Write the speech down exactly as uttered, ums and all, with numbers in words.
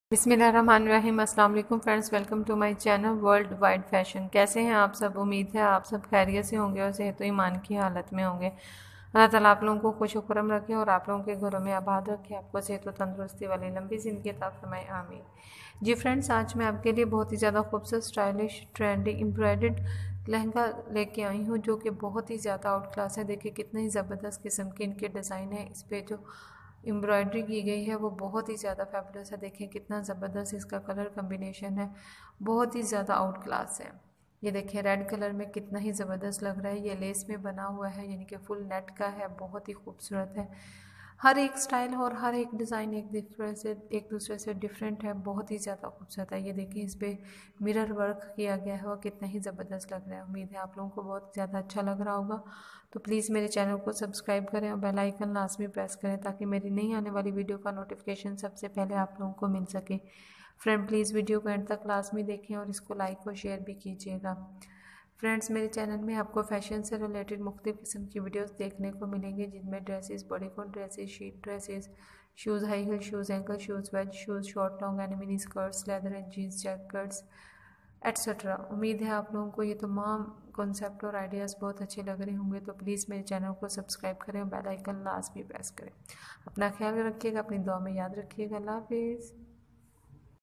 बिस्मिल्लाहिर्रहमानिर्रहीम। अस्सलाम वालेकुम friends, welcome to my channel world wide fashion. कैसे हैं आप सब? उम्मीद है आप सब खैरियत से होंगे और सेहत ईमान की हालत में होंगे। अल्लाह ताला आप लोगों को खुश खुरम रखे और आप लोगों के घरों में आबाद रखे, आपको सेहत और तंदुरुस्ती वाली लंबी ज़िंदगी अता फरमाए, आमीन। जी फ्रेंड्स, आज मैं आपके लिए बहुत ही ज़्यादा खूबसूरत स्टाइलिश ट्रेंडी एम्ब्रॉयडर्ड लहंगा लेके आई हूँ जो कि बहुत ही ज़्यादा आउट क्लास है। देखिए कितने ही ज़बरदस्त किस्म के इनके डिज़ाइन है। इस पर जो एम्ब्रॉयडरी की गई है वो बहुत ही ज़्यादा फैबुलस है। देखिए कितना ज़बरदस्त इसका कलर कम्बिनेशन है, बहुत ही ज़्यादा आउट क्लास है। ये देखिए रेड कलर में कितना ही ज़बरदस्त लग रहा है। ये लेस में बना हुआ है, यानी कि फुल नेट का है, बहुत ही खूबसूरत है। हर एक स्टाइल और हर एक डिज़ाइन एक दूसरे से एक दूसरे से डिफरेंट है, बहुत ही ज़्यादा खूबसूरत है। ये देखिए इस पर मिरर वर्क किया गया है और कितना ही ज़बरदस्त लग रहा है। उम्मीद है आप लोगों को बहुत ज़्यादा अच्छा लग रहा होगा। तो प्लीज़ मेरे चैनल को सब्सक्राइब करें और बेल आइकन लाजमी प्रेस करें ताकि मेरी नई आने वाली वीडियो का नोटिफिकेशन सबसे पहले आप लोगों को मिल सके। फ्रेंड प्लीज़ वीडियो को एंड तक लाजमी देखें और इसको लाइक और शेयर भी कीजिएगा। फ्रेंड्स, मेरे चैनल में आपको फैशन से रिलेटेड मुख्तलिफ किस्म की वीडियोस देखने को मिलेंगे, जिनमें dresses, bodycon dresses, sheet dresses, shoes, high heel shoes, ankle shoes, wedge shoes, short long and mini skirts, leather and jeans jackets etcetera. उम्मीद है आप लोगों को ये तमाम कॉन्सेप्ट और आइडियाज़ बहुत अच्छे लग रहे होंगे। तो प्लीज़ मेरे चैनल को सब्सक्राइब करें और बेल आइकन लाजमी प्रेस करें। अपना ख्याल रखिएगा, अपनी दुआ में याद रखिएगा। अल्लाह हाफिज़।